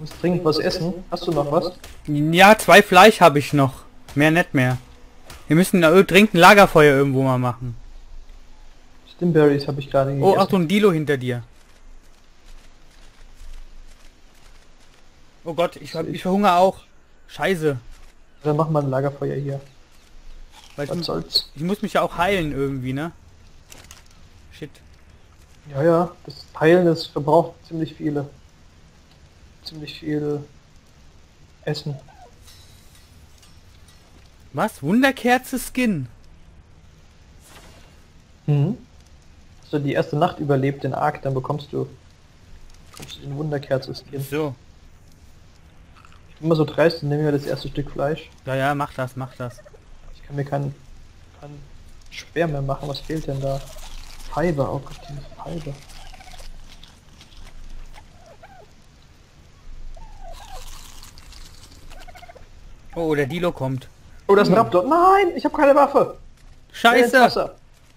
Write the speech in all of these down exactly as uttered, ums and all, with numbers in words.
muss dringend was essen. Hast du noch was? Ja, zwei Fleisch habe ich noch. Mehr nicht mehr. Wir müssen da dringend ein Lagerfeuer irgendwo mal machen. Stimberries habe ich gerade gegessen. Oh, Achtung, Dilo hinter dir. Oh Gott, ich, ich verhungere auch. Scheiße. Dann mach mal ein Lagerfeuer hier. Weil Was ich, soll's? ich muss mich ja auch heilen irgendwie, ne? Shit. Ja, ja, das Heilen, das verbraucht ziemlich viele. Ziemlich viel Essen. Was? Wunderkerze Skin? Mhm. Hast du die erste Nacht überlebt, den Ark, dann bekommst du, bekommst du den Wunderkerze-Skin. So. Ich bin immer so dreist und nehme mir das erste Stück Fleisch. Ja, ja, mach das, mach das. Ich kann mir keinen kein Speer mehr machen. Was fehlt denn da? Fiber, oh Gott, diese Fiber. Oh, der Dilo kommt. Oh, das ist ein Raptor. Nein, ich habe keine Waffe. Schnell ins Scheiße! Wasser.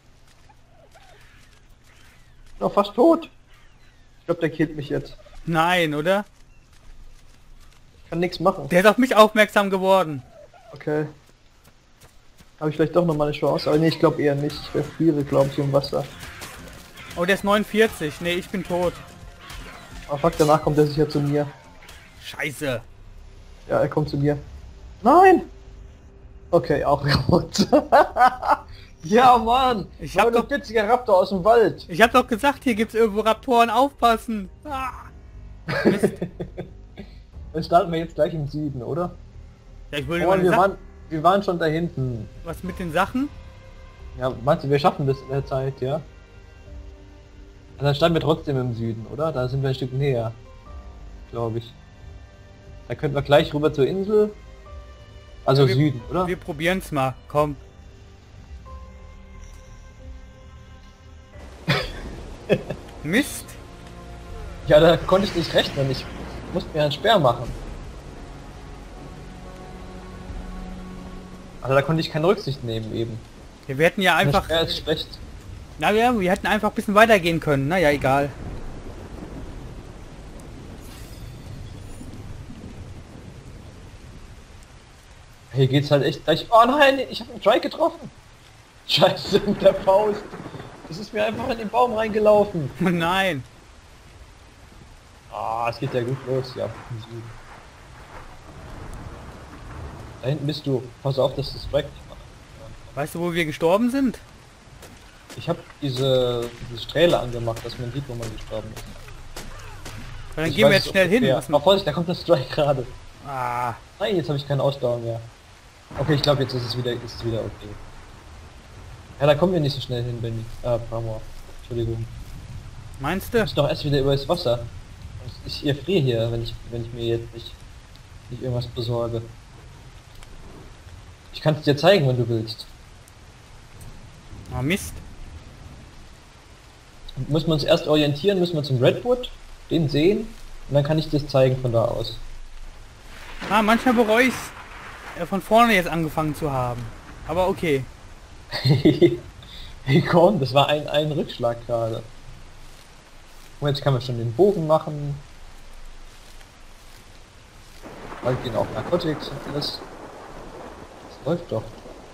Bin auch fast tot. Ich glaube, der killt mich jetzt. Nein, oder? Ich kann nichts machen. Der ist auf mich aufmerksam geworden. Okay. Habe ich vielleicht doch noch mal eine Chance? Aber nee, ich glaube eher nicht. Ich erfriere, glaube ich, im Wasser. Oh, der ist neunundvierzig. Nee, ich bin tot. Aber fuck, danach kommt er sicher zu mir. Scheiße. Ja, er kommt zu mir. Nein! Okay, auch rot. Ja, Mann! Ich Ich hab habe doch- doch witziger Raptor aus dem Wald. Ich hab doch gesagt, hier gibt's irgendwo Raptoren, aufpassen. Ah. Mist. Dann starten wir jetzt gleich im Süden, oder? Ja, ich wollte Oh, mal wir, sagen, waren, wir waren schon da hinten. was mit den Sachen? Ja, meinst du, wir schaffen das in der Zeit, ja? Und dann standen wir trotzdem im Süden, oder? Da sind wir ein Stück näher. Glaube ich. Da könnten wir gleich rüber zur Insel. Also Ja, wir- Süden, oder? Wir probieren's mal, komm. Mist. Ja, da konnte ich nicht rechnen. Ich musste mir einen Speer machen. Also da konnte ich keine Rücksicht nehmen eben. Ja, wir hätten ja Der einfach... Speer ist schlecht. Na ja, wir hätten einfach ein bisschen weitergehen können. Naja, egal. Hier geht's halt echt gleich... Oh nein, ich habe einen Strike getroffen. Scheiße, mit der Faust. Das ist mir einfach in den Baum reingelaufen. Oh nein. Ah, es geht ja gut los, ja. im Süden. Da hinten bist du. Pass auf, dass das Strike nicht macht. Weißt du, wo wir gestorben sind? Ich habe diese, diese Strähle angemacht, dass man sieht, wo man gestorben ist. Weil dann Ich gehen wir weiß jetzt es schnell hin. ungefähr. Was Aber Vorsicht, da kommt das Strike gerade. ah, Nein, jetzt habe ich keine Ausdauer mehr. Okay, ich glaube, jetzt ist es wieder, ist es wieder okay. Ja, da kommen wir nicht so schnell hin, Benny. Äh, Pramor. Entschuldigung. meinst Ich du? muss doch erst wieder über das Wasser. Ich erfriere hier, wenn ich, wenn ich mir jetzt nicht, nicht irgendwas besorge. Ich kann es dir zeigen, wenn du willst. Oh Mist. Müssen wir uns erst orientieren, müssen wir zum Redwood, den sehen, und dann kann ich dir das zeigen von da aus. Ah, manchmal bereue ich's, äh, von vorne jetzt angefangen zu haben. Aber okay. Hey komm, das war ein, ein Rückschlag gerade. Und jetzt kann man schon den Bogen machen. Bald gehen auch Narcotics und alles. Das läuft doch.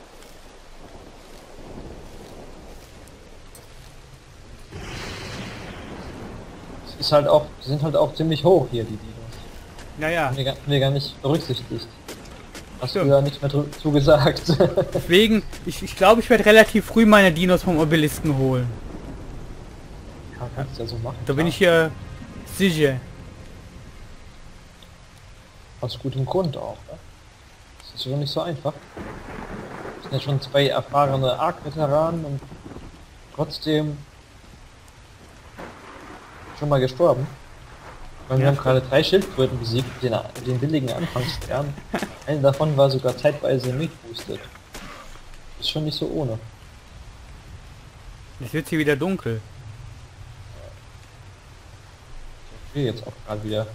Es ist halt auch, die sind halt auch ziemlich hoch hier, die Dinos. Naja, Haben wir, gar- haben wir gar nicht berücksichtigt. Hast Stimmt. du ja nicht mehr dr- zu gesagt. deswegen, ich, ich glaube, ich werde relativ früh meine Dinos vom Obelisken holen. Ja, kannst ja so machen. Da bin klar. ich hier sicher. Aus gutem Grund auch, ne? Das ist schon nicht so einfach. Das sind ja schon zwei erfahrene Ark-Veteranen und trotzdem schon mal gestorben. Weil wir Ja, haben gerade drei Schildkröten besiegt mit den, mit den billigen Anfangssternen. Eine davon war sogar zeitweise mitboostet. Ist schon nicht so ohne. Es wird hier wieder dunkel. Okay, jetzt auch gerade wieder.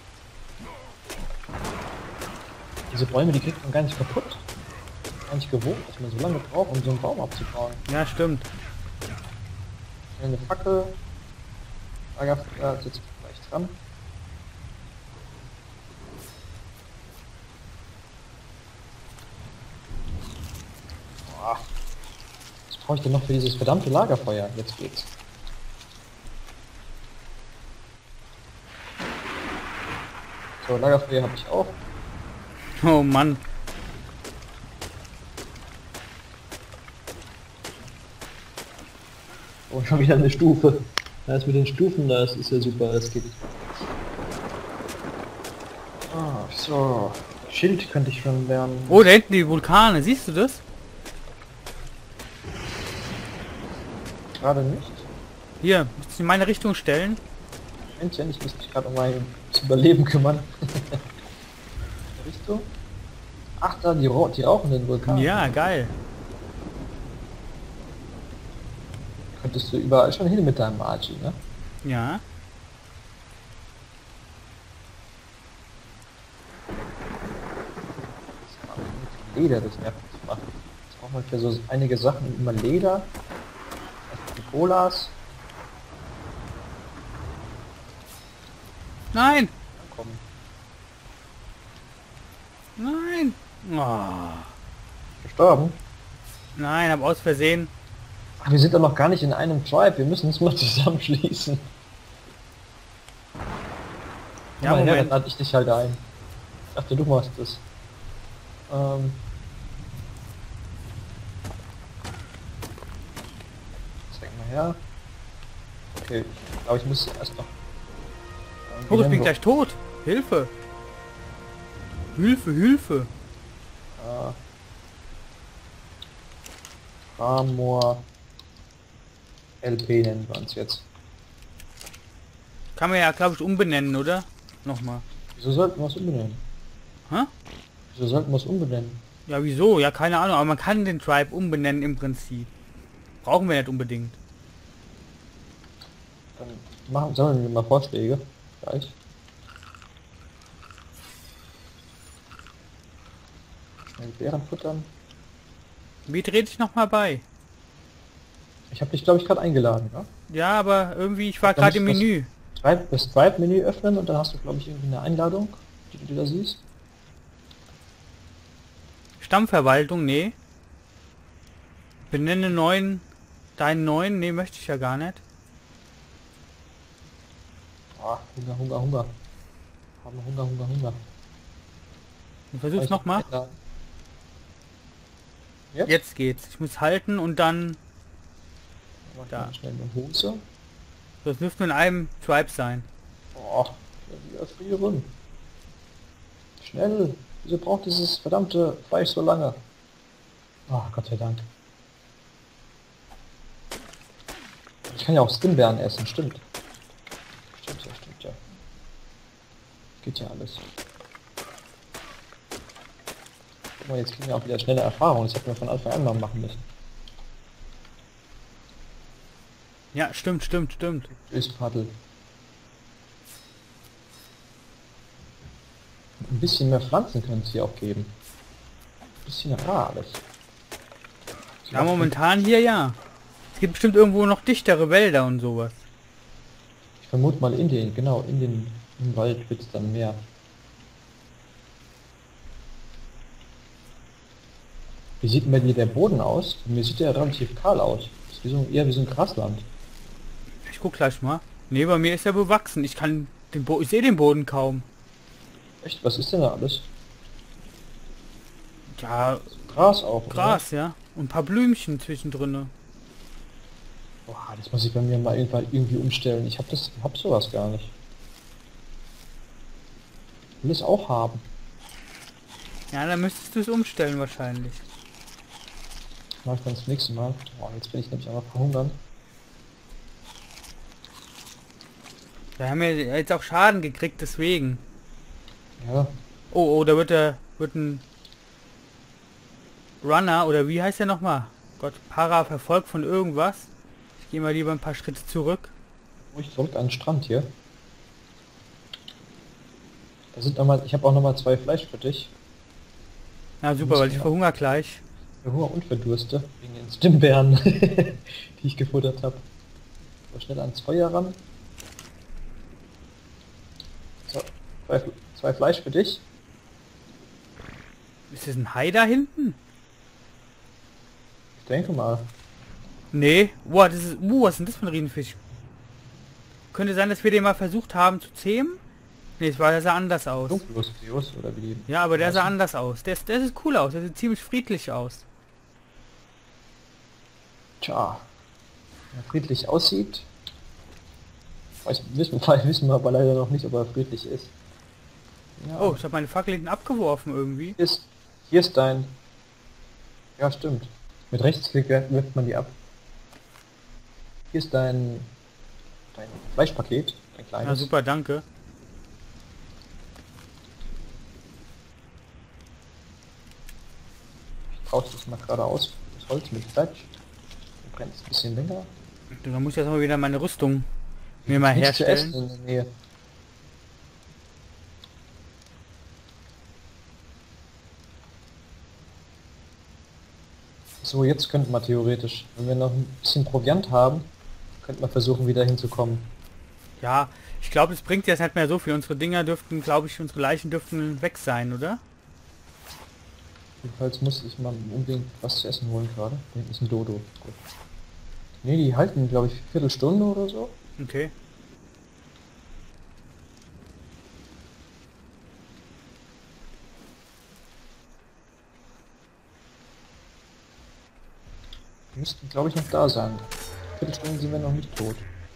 Diese Bäume, die kriegt man gar nicht kaputt. Gar nicht gewohnt, dass man so lange braucht, um so einen Baum abzubauen. Ja, stimmt. Eine Fackel. Da gab's da sitzt gleich dran. Ah. Was brauche ich denn noch für dieses verdammte Lagerfeuer? Jetzt geht's. So, Lagerfeuer habe ich auch. Oh Mann. Oh, schon wieder eine Stufe. Das mit den Stufen, das ist ja super, das geht. Ah, so. Schild könnte ich schon lernen. Oh, da hinten die Vulkane, siehst du das? Gerade nicht. Hier, musst du in meine Richtung stellen. Männchen, ich muss mich gerade um mein Überleben kümmern. Richtung? Ach, da die, Ra die rauchenden Vulkane. Ja, geil. Könntest du überall schon hin mit deinem Archie, ne? Ja. Leder, das nervt zu machen. Jetzt brauchen wir für so einige Sachen immer Leder. Die Colas. Nein! Komm. Nein! Oh. Gestorben? Nein, hab aus Versehen. Ach, wir sind doch noch gar nicht in einem Tribe. Wir müssen uns mal zusammenschließen. Ja, Komm mal her, Moment. dann lade ich dich halt ein. Ich dachte, du machst das. Ähm. Zeig mal her. Okay, ich glaube, ich muss erst noch... Oh, ich bin gleich tot. Hilfe. Hilfe, Hilfe. Äh, Ramor L P nennen wir uns jetzt. Kann man ja, glaube ich, umbenennen, oder? Nochmal. Wieso sollten wir es umbenennen? Hä? Wieso sollten wir es umbenennen? Ja, wieso? Ja, keine Ahnung, aber man kann den Tribe umbenennen im Prinzip. Brauchen wir nicht unbedingt. Dann machen, sammeln wir mal Vorschläge. Gleich. Schnell Bären futtern. Wie dreht sich nochmal bei? Ich habe dich, glaube ich, gerade eingeladen, ja? Ja, aber irgendwie, ich war Dann gerade im musst du Menü. Tribe, das Tribe-Menü öffnen und dann hast du, glaube ich, irgendwie eine Einladung, die du da siehst. Stammverwaltung, nee. Benenne neuen, deinen neuen, nee, möchte ich ja gar nicht. Ah, Hunger, Hunger, Hunger. Haben wir Hunger, Hunger, Hunger. Ich versuch's nochmal. Jetzt? Jetzt geht's. Ich muss halten und dann, Mach Da. mal schnell eine Hose. das dürfte in einem Tribe sein. Oh, ich will wieder frieren. Schnell! Wieso braucht dieses verdammte Fleisch so lange? Oh, Gott sei Dank. Ich kann ja auch Stimbeeren essen, stimmt. Stimmt ja, stimmt ja. Geht ja alles. Guck mal, jetzt kriegen wir auch wieder schnelle Erfahrung. Das hätten wir von Anfang an mal machen müssen. Ja, stimmt, stimmt, stimmt. Ist Paddel. Ein bisschen mehr Pflanzen können es hier auch geben. Ein bisschen rar alles. Ja, momentan hier ja. Es gibt bestimmt irgendwo noch dichtere Wälder und sowas. Ich vermute mal in den, genau, in den im Wald wird es dann mehr. Wie sieht denn bei dir der Boden aus? Mir sieht der relativ kahl aus. Das ist wie so, eher wie so ein Grasland. Ich guck gleich mal. Nee, bei mir ist er bewachsen. Ich kann den Bo ich sehe den Boden kaum. Echt? Was ist denn da alles? Ja, Gras auch, Gras, ja. Und ein paar Blümchen zwischendrin. Oder? Boah, das muss ich bei mir mal irgendwann irgendwie umstellen. Ich habe das, hab sowas gar nicht. Ich will es auch haben. Ja, dann müsstest du es umstellen wahrscheinlich. Mach ich dann das nächste Mal. Boah, jetzt bin ich nämlich einfach verhungern. Wir haben ja jetzt auch Schaden gekriegt, deswegen. Ja, Oh, oh, da wird der wird ein Runner, oder wie heißt der nochmal? Gott, Para verfolgt von irgendwas. Ich gehe mal lieber ein paar Schritte zurück. ruhig zurück an den Strand hier. Da sind noch mal, ich habe auch noch mal zwei Fleisch für dich. Ja, super, weil ich verhungere gleich. Für Hunger und für Durste. Wegen den Stimbeeren, die ich gefuttert habe. So, schnell ans Feuer ran. So, zwei, zwei Fleisch für dich. Ist das ein Hai da hinten? denke mal. Nee. Boah, das ist... Uh, was ist denn das für ein Riesenfisch? Könnte sein, dass wir den mal versucht haben zu zähmen? Nee, es war, der sah anders aus. Dunklustius oder wie die... Ja, aber der sah heißen. anders aus. Der, ist- der sieht cool aus. Der sieht ziemlich friedlich aus. Tja. Wenn er friedlich aussieht... Weiß, wissen, wissen wir aber leider noch nicht, ob er friedlich ist. Ja. Oh, ich habe meine Fackel hinten abgeworfen irgendwie. Hier ist, hier ist dein... Ja, stimmt. Mit Rechtsklick wirft man die ab. Hier ist dein... dein Fleischpaket. Ein kleines. Na super, danke. Ich tausche das mal gerade aus. Das Holz mit Fleisch. Dann brennt es ein bisschen länger. Dann muss ich jetzt mal wieder meine Rüstung mir mal Nichts zu herstellen. essen in der Nähe. So, jetzt könnten wir theoretisch, wenn wir noch ein bisschen Proviant haben, könnten wir versuchen wieder hinzukommen. Ja, ich glaube, es bringt jetzt nicht mehr so viel. Unsere Dinger dürften, glaube ich, unsere Leichen dürften weg sein, oder? Jedenfalls muss ich mal unbedingt was zu essen holen gerade. Da hinten ist ein Dodo. Gut. Ne, die halten, glaube ich, Viertelstunde oder so. Okay. Die müssten, glaube ich, noch da sein. Viertelstunde sind wir noch nicht tot.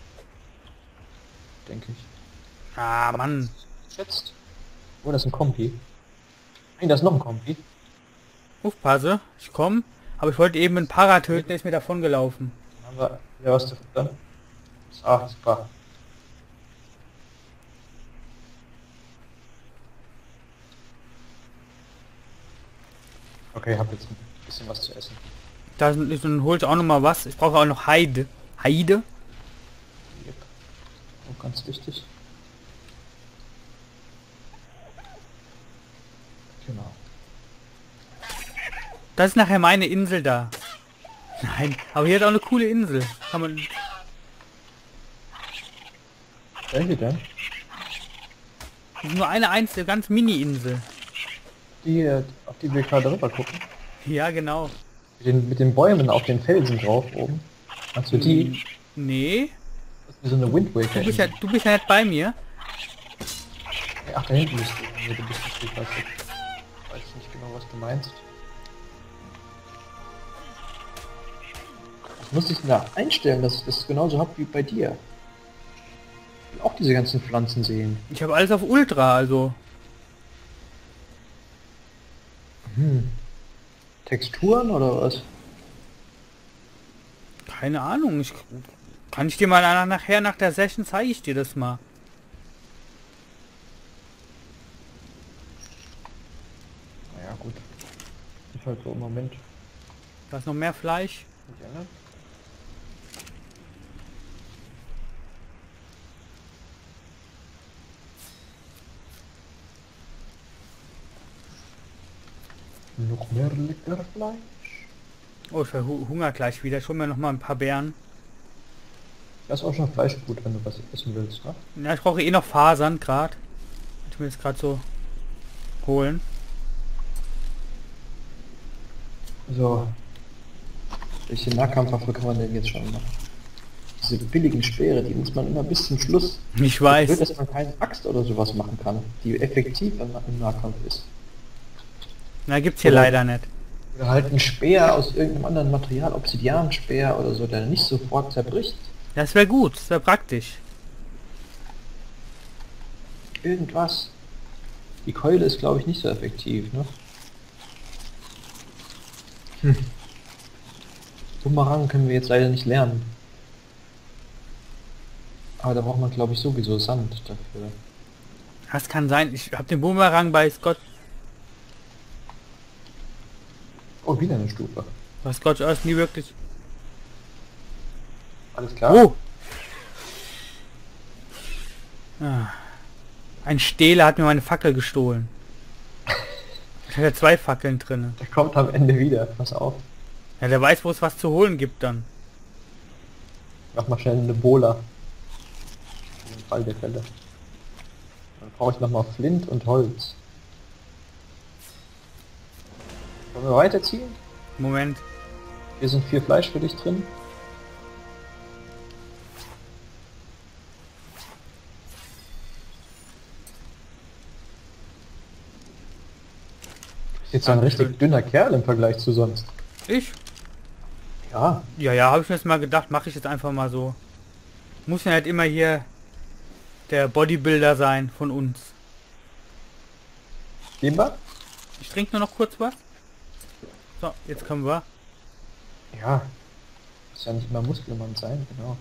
Denke ich. Ah, Mann. Schätzt. Oh, das ist ein Kompi. Nein, da ist noch ein Kompi. Aufpasse, ich komme. Aber ich wollte eben einen Para töten, der ist mir davon gelaufen. Dann haben wir wieder was zu futtern. Ah, super. Okay, ich habe jetzt ein bisschen was zu essen. Da ist- dann hol ich auch noch mal was. Ich brauche auch noch Heide. Heide? Yep. Auch ganz wichtig. Genau. Das ist nachher meine Insel da. Nein, aber hier hat auch eine coole Insel. Kann man... Welche denn? Das ist nur eine einzige, ganz Mini-Insel. Die, äh, auf die wir gerade rüber gucken. Ja, genau. Mit den, mit den Bäumen auf den Felsen drauf oben. Meinst du die? Nee, Das ist wie so eine Wind Waker. du bist ja, du bist ja nicht bei mir. Ach, da hinten bist du. Nee, du bist nicht, ich weiß nicht. Ich weiß nicht genau, was du meinst. Ich muss dich da einstellen, dass ich das genauso hab wie bei dir. Ich will auch diese ganzen Pflanzen sehen. Ich habe alles auf Ultra, also... Hm. Texturen oder was? Keine Ahnung. Ich, kann ich dir mal nach- nachher nach der Session zeige ich dir das mal. Naja, gut. Ist halt so im Moment. Da ist noch mehr Fleisch. Nicht ändern. Noch mehr lecker Fleisch. Oh, ich verhungere gleich wieder. Ich hol mir noch mal ein paar Beeren. Das ist auch schon Fleischgut, wenn du was essen willst, ne? Ja, ich brauche eh noch Fasern gerade. Ich will jetzt gerade so holen. So. Welche Nahkampfwaffe kann man denn jetzt schon machen? Diese billigen Speere, die muss man immer bis zum Schluss. Ich Blöd, weiß. dass man keine Axt oder sowas machen kann, die effektiv im im Nahkampf ist. Na, gibt's hier Oder- leider nicht. Oder halt ein Speer aus irgendeinem anderen Material, Obsidianspeer oder so, der nicht sofort zerbricht. Das wäre gut, das wäre praktisch. Irgendwas. Die Keule ist, glaube ich, nicht so effektiv, ne? Hm. Bumerang können wir jetzt leider nicht lernen. Aber da braucht man, glaube ich, sowieso Sand dafür. Das kann sein. Ich habe den Boomerang bei Scott... Oh, wieder eine Stufe. Bei Scotch Earth nie wirklich... Alles klar? Oh! Ah. Ein Stehler hat mir meine Fackel gestohlen. Ich hatte zwei Fackeln drin. Der kommt am Ende wieder. Pass auf. Ja, der weiß, wo es was zu holen gibt dann. Mach mal schnell eine Bola. Im Fall der Fälle. Dann brauche ich nochmal Flint und Holz. Wollen wir weiterziehen? Moment. Hier sind vier Fleisch für dich drin. Ist jetzt ein Dankeschön. richtig dünner Kerl im Vergleich zu sonst. Ich? Ja, Ja, ja, habe ich mir jetzt mal gedacht, mache ich jetzt einfach mal so. Muss ja halt immer hier der Bodybuilder sein von uns. gehen wir? Ich trinke nur noch kurz was. So, jetzt können wir. Ja. Muss ja nicht immer Muskelmann sein, genau.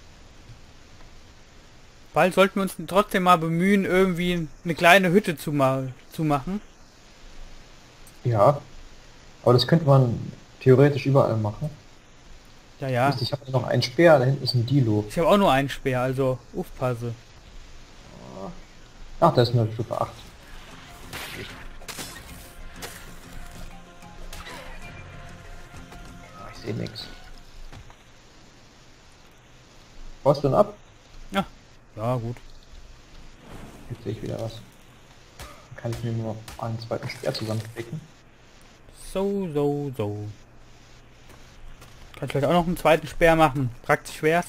Bald sollten wir uns trotzdem mal bemühen, irgendwie eine kleine Hütte zu, ma zu machen. Ja. Aber das könnte man theoretisch überall machen. Ja, ja. Mist, ich habe noch einen Speer, da hinten ist ein Dilo. Ich habe auch nur einen Speer, also aufpasse. Ach, da ist nur Stufe acht. Ah, ich sehe nichts. Baust du denn ab? Ja, ja gut. Jetzt sehe ich wieder was. Dann kann ich mir nur noch einen zweiten Speer zusammenklicken. So, so, so. Kann vielleicht auch noch einen zweiten Speer machen. Praktisch wär's.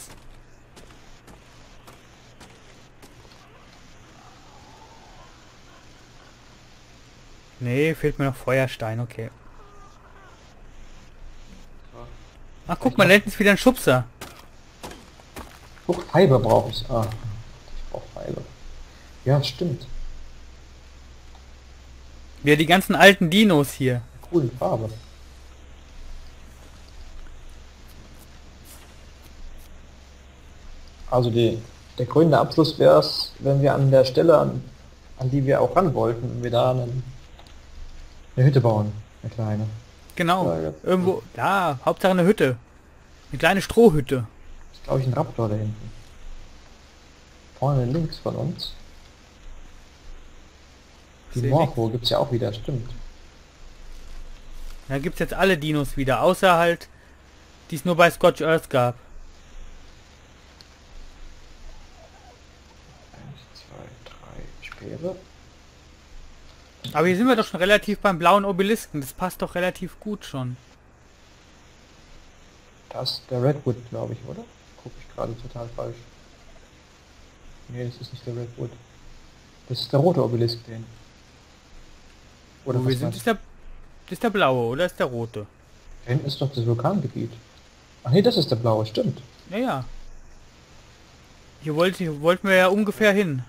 Nee, fehlt mir noch Feuerstein, okay. Ach, guck mal, da hinten ist wieder ein Schubser. Guck, Fiber brauche ich. Ah, ich brauche Fiber. Ja, stimmt. Wieder die ganzen alten Dinos hier. Coole Farbe. Also die, der grüne Abschluss wäre es, wenn wir an der Stelle, an, an die wir auch ran wollten, wenn wir da einen, eine Hütte bauen. Eine kleine. Genau. Ja, jetzt- Irgendwo. Da, Hauptsache eine Hütte. Eine kleine Strohhütte. Das ist glaube ich ein Raptor da hinten. Vorne links von uns. Die Seh Morpho gibt es ja auch wieder, stimmt. Da gibt's jetzt alle Dinos wieder, außer halt, die es nur bei Scorched Earth gab. Eins, zwei, drei Speere. Aber hier sind wir doch schon relativ beim blauen Obelisken. Das passt doch relativ gut schon. Das ist der Redwood, glaube ich, oder? Gucke ich gerade total falsch. Nee, das ist nicht der Redwood. Das ist der rote Obelisk, den. Oder Wo was wir sind, meinst ist der, das ist der blaue, oder ist der rote? du? Da hinten ist doch das Vulkangebiet. Ach nee, das ist der blaue, stimmt. Ja, ja. Hier wollte, hier wollten wir ja ungefähr hin.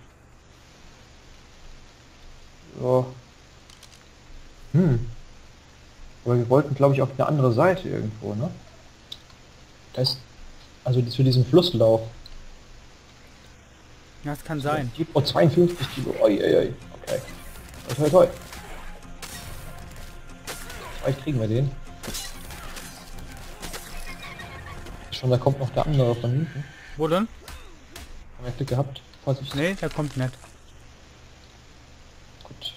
So. Hm. Aber wir wollten, glaube ich, auf eine andere Seite irgendwo, ne? Das, also zu diesem Flusslauf. Ja, das kann sein. Die oh, zweiundfünfzig Kilo. Oi, oi, oi. Okay. Toi, toi, toi. Vielleicht kriegen wir den. Schon, da kommt noch der andere von hinten. Wo denn? Haben wir Glück gehabt. Vorsicht. Nee, der kommt nicht. Gut.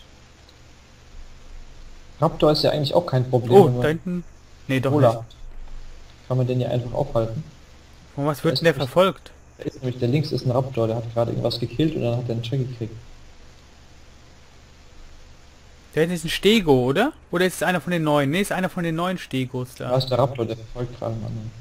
Raptor ist ja eigentlich auch kein Problem. Oh, wenn man da hinten. Nee, doch Cola nicht. hat. Kann man den ja einfach aufhalten. Von was wird ist denn der nämlich- verfolgt? Da ist nämlich, der links ist ein Raptor, der hat gerade irgendwas gekillt und dann hat er einen Check gekriegt. Der hinten ist ein Stego, oder? Oder ist es einer von den neuen? Nee, ist einer von den neuen Stegos Da da. ist der Raptor, der verfolgt gerade einen anderen.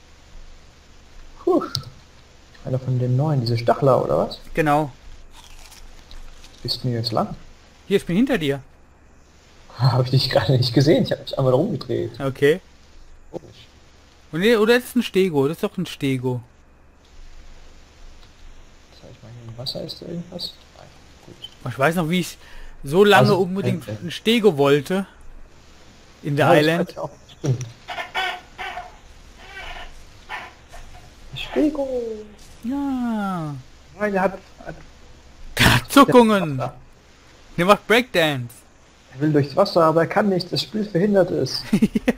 Puh. Einer von den neuen, diese Stachler oder was? Genau. Bist du mir jetzt lang? Hier, ich bin hinter dir. Habe ich dich gerade nicht gesehen, ich habe mich einmal rumgedreht. Okay. Komisch. Und nee, oder ist es ein Stego? Das ist doch ein Stego. Sag ich mal, hier im Wasser ist da irgendwas? Nein, gut. Ich weiß noch, wie ich so lange Also, unbedingt äh, äh. ein Stego wollte. In der Ja, das Island. weiß ich auch. Stimmt. Stego! Ja. Nein, der hat... hat Zuckungen. der, Der macht Breakdance. er will durchs Wasser, aber er kann nicht, das Spiel verhindert es. Jetzt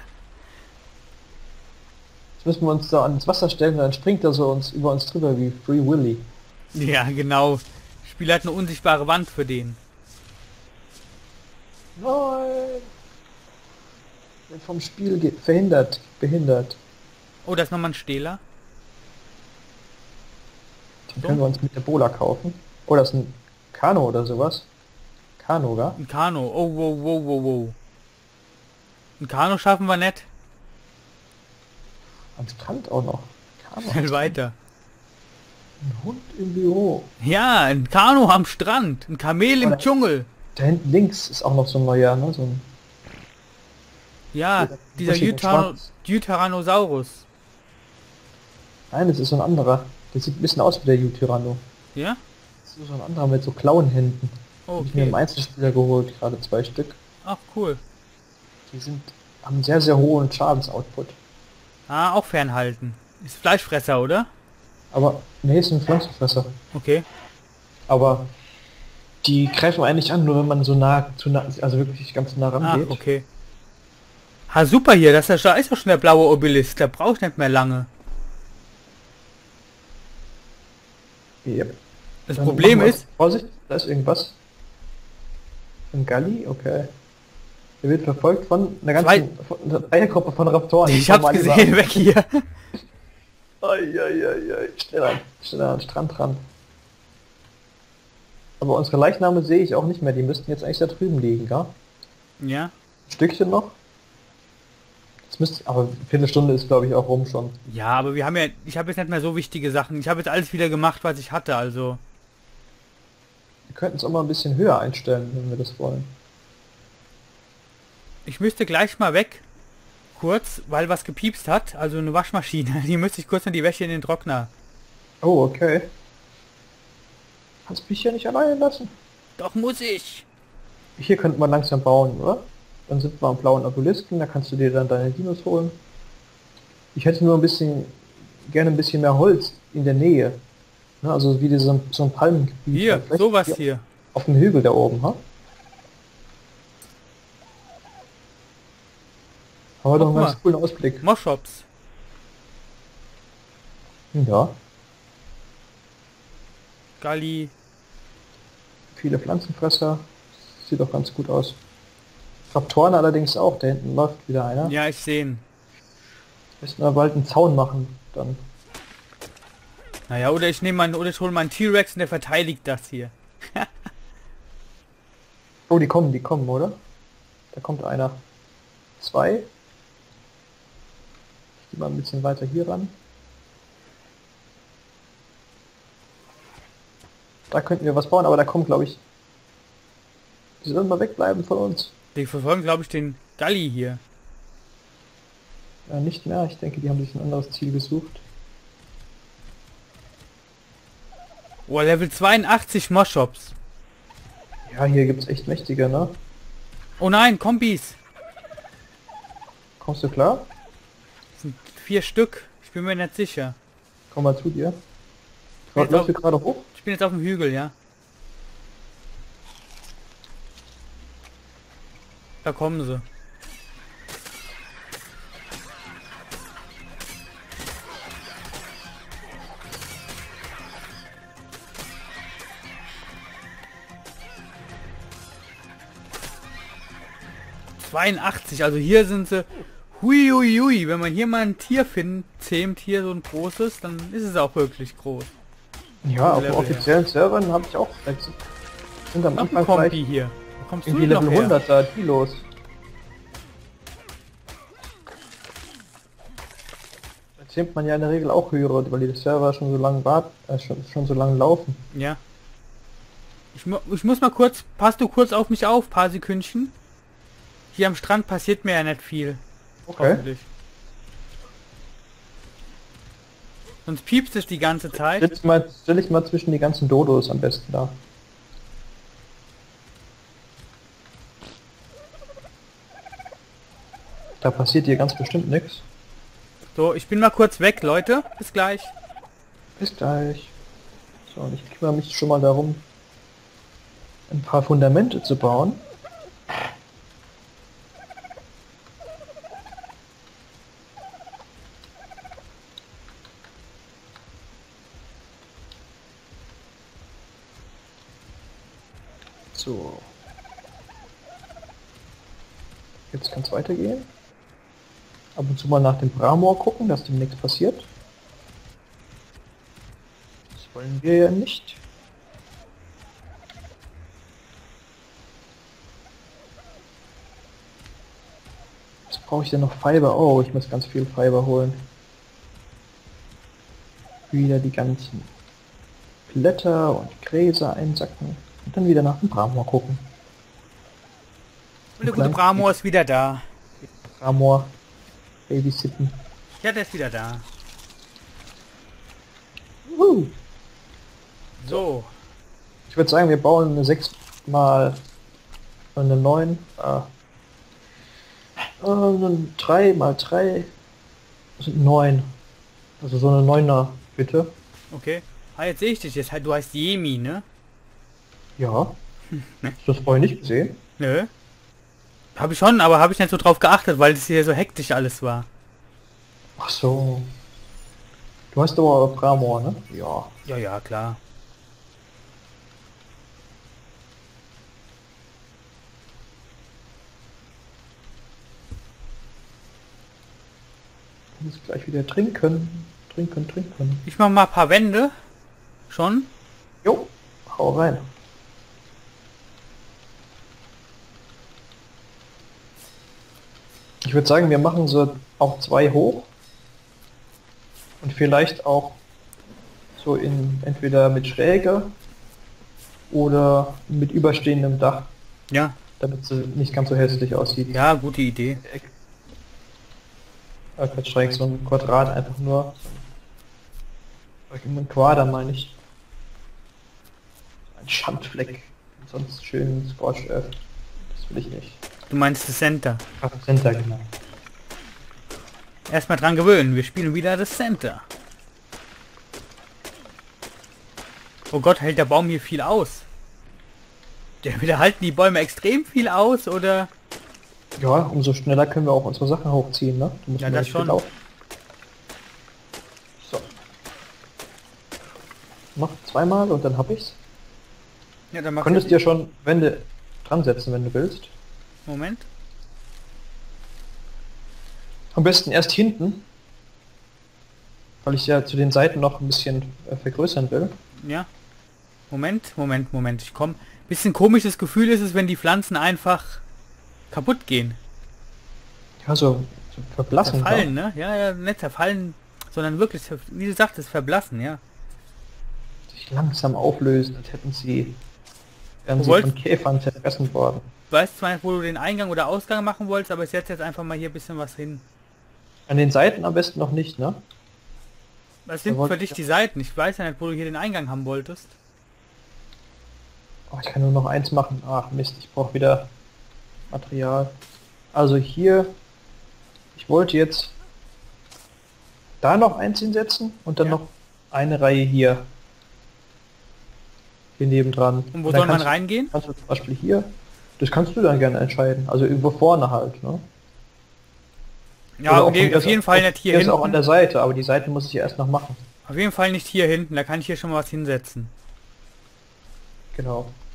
müssen wir uns da ans Wasser stellen und dann springt er so uns über uns drüber wie Free Willy. Ja, genau. Das Spiel hat eine unsichtbare Wand für den. Nein! Wird vom Spiel ge- verhindert, behindert. Oh, da ist nochmal ein Stehler. Den können wir uns mit Ebola kaufen. Oh, das ist ein Kano oder sowas. Kano, ga? Ein Kano. Oh, wow, wow, wow, wow. Ein Kano schaffen wir nicht. Am Strand auch noch. Kanu. Schnell weiter. Ein Hund im Büro. Ja, ein Kanu am Strand. Ein Kamel im Oder- Dschungel. Da hinten links ist auch noch so ein neuer, ne? So ein Ja, Mit dieser buschigen Tyranno Schwanz. Tyrannosaurus. Nein, das ist so ein anderer. Der sieht ein bisschen aus wie der U-Tyranno. Ja? Das ist so ein anderer mit so Klauenhänden. Hab ich mir im Okay. Einzelspieler geholt, gerade zwei Stück. Ach, cool. Die sind, haben sehr, sehr hohen Schadensoutput. Ah, auch fernhalten. Ist Fleischfresser, oder? Aber, nee, ist ein Pflanzenfresser. Okay. Aber die greifen eigentlich an, nur wenn man so nah, zu nah, also wirklich ganz nah Ach, rangeht. okay. Ha, super hier. Das ist, da ist doch schon der blaue Obelisk. Der braucht nicht mehr lange. Yep. Das Dann Problem machen wir- ist... Vorsicht, da ist irgendwas. Ein Galli, okay. Der wird verfolgt von einer Zwei- ganzen von einer Dreiergruppe von Raptoren. Ich hab's Komm mal gesehen. lieber Weg hier. an. Ai, ai, ai, ai. Schnell an, schnell an den Strand ran. Aber unsere Leichname sehe ich auch nicht mehr. Die müssten jetzt eigentlich da drüben liegen, gell? Ja. Ein Stückchen noch. Das müsste, aber eine Viertelstunde ist, glaube ich, auch rum schon. Ja, aber wir haben ja... Ich habe jetzt nicht mehr so wichtige Sachen. Ich habe jetzt alles wieder gemacht, was ich hatte, also... Wir könnten es auch mal ein bisschen höher einstellen, wenn wir das wollen. Ich müsste gleich mal weg. Kurz, weil was gepiepst hat. Also eine Waschmaschine. Die müsste ich kurz in die Wäsche in den Trockner. Oh, okay. Kannst mich hier nicht alleine lassen. Doch muss ich. Hier könnte man langsam bauen, oder? Dann sind wir am blauen Obelisken, da kannst du dir dann deine Dinos holen. Ich hätte nur ein bisschen, gerne ein bisschen mehr Holz in der Nähe. Ne, also wie so ein, so ein Palmengebiet. Hier, Vielleicht sowas hier. auf dem Hügel da oben, ha? Haben wir doch Guck einen ganz mal. coolen Ausblick. Moschops. Ja, Galli. viele Pflanzenfresser. Sieht doch ganz gut aus. Raptoren allerdings auch, da hinten läuft wieder einer. Ja, ich sehe ihn. Müssen wir bald einen Zaun machen, dann. Naja, oder ich nehme meinen, oder ich hole meinen T-Rex und der verteidigt das hier. Oh, die kommen, die kommen, oder? Da kommt einer. Zwei. Ich gehe mal ein bisschen weiter hier ran. Da könnten wir was bauen, aber da kommt, glaube ich... Die sollen mal wegbleiben von uns. Die verfolgen, glaube ich, den Galli hier. Ja, nicht mehr. Ich denke, die haben sich ein anderes Ziel gesucht. Oh, Level zweiundachtzig Moschops. Ja, hier gibt's echt mächtige, ne? Oh nein, Kombis. Kommst du klar? Das sind vier Stück. Ich bin mir nicht sicher. Komm mal zu dir. Jetzt Läufst du auf- gerade hoch? Ich bin jetzt auf dem Hügel, ja. Da kommen sie. zweiundachtzig, also hier sind sie. Hui, hui, hui. Wenn man hier mal ein Tier findet, zähmt hier so ein großes, dann ist es auch wirklich groß. Ja, auf Level, den offiziellen Servern habe ich auch... Vielleicht sind sind am Noch ein Anfang Kompi vielleicht hier. Wo kommst du irgendwie denn noch Level her? hundert da, die los. Da zähmt man ja in der Regel auch höhere, weil die Server schon so lange warten, äh, schon, schon so lange laufen. Ja. Ich, mu ich muss mal kurz, passt du kurz auf mich auf, paar Sekündchen. Hier am Strand passiert mir ja nicht viel. Okay. Hoffentlich. Sonst piepst es die ganze Zeit. Stell ich mal, stell ich mal zwischen die ganzen Dodos am besten da. Da passiert hier ganz bestimmt nichts. So, ich bin mal kurz weg, Leute. Bis gleich. Bis gleich. So, und ich kümmere mich schon mal darum, ein paar Fundamente zu bauen. So. Jetzt kann es weitergehen. Ab und zu mal nach dem Bramor gucken, dass dem nichts passiert. Das wollen wir ja nicht. Was brauche ich denn noch? Fiber? Oh, ich muss ganz viel Fiber holen. wieder die ganzen Blätter und Gräser einsacken und dann wieder nach dem Bramor gucken. Und der gute Bramor ist wieder da. Bramor babysitten. Ja, der ist wieder da. Uh. So. Ich würde sagen, wir bauen eine sechs mal eine neun. Ah. Eine drei mal drei sind neun. Also so eine neuner bitte. Okay. Ah, jetzt sehe ich dich. Jetzt, du heißt Jemi, ne? Ja. Hast du das vorher nicht gesehen? Nö. Habe ich schon, aber habe ich nicht so drauf geachtet, weil das hier so hektisch alles war. Ach so. Du hast aber Bramor, ne? Ja. Ja, ja, klar. Du musst gleich wieder trinken. Trinken, trinken. Ich mache mal ein paar Wände. Schon. Jo, hau rein. Ich würde sagen, wir machen so auch zwei hoch. Und vielleicht auch so in entweder mit Schräge oder mit überstehendem Dach, Ja. damit sie nicht ganz so hässlich aussieht. Ja, gute Idee. Ja, Quatsch, schräg, so ein Quadrat einfach nur. Ein Quader meine ich. Ein Schandfleck. Sonst schön Scorched Earth. Das will ich nicht. Du meinst das Center. Ach, Center, genau. Erstmal dran gewöhnen. Wir spielen wieder das Center. Oh Gott, hält der Baum hier viel aus? Der wieder halten die Bäume extrem viel aus, oder? Ja, umso schneller können wir auch unsere Sachen hochziehen, ne? Du musst Ja, mir das nicht schon. viel laufen. So. Noch zweimal und dann hab ich's. Ja, dann Du mach könntest ich- dir schon Wände dran setzen, wenn du willst. Moment. Am besten erst hinten, weil ich ja zu den Seiten noch ein bisschen äh, vergrößern will. Ja. Moment, Moment, Moment. Ich komm. Bisschen komisches Gefühl ist es, wenn die Pflanzen einfach kaputt gehen. Ja, so, so verblassen. Zerfallen, ne? Ja, ja, nicht zerfallen, sondern wirklich, wie du sagtest, verblassen, ja. Sich langsam auflösen, als hätten sie, wären Du sie wollt- von Käfern zerfressen worden. Du weißt zwar nicht, wo du den Eingang oder Ausgang machen wolltest, aber ich setze jetzt einfach mal hier ein bisschen was hin. An den Seiten am besten noch nicht, ne? Was sind Da wollte für dich ich- die Seiten? Ich weiß ja nicht, wo du hier den Eingang haben wolltest. Oh, ich kann nur noch eins machen. Ach Mist, ich brauche wieder Material. Also hier, ich wollte jetzt da noch eins hinsetzen und dann Ja. noch eine Reihe hier. Hier nebendran. Und wo dann soll man kannst du- reingehen? Kannst du zum Beispiel hier, das kannst du dann gerne entscheiden. Also irgendwo vorne halt, ne? Ja, Oder auch okay, von auf mir jeden aus- Fall nicht hier der ist auch an der hinten. Seite, aber die Seite muss ich ja erst noch machen. Auf jeden Fall nicht hier hinten, da kann ich hier schon mal was hinsetzen. Genau.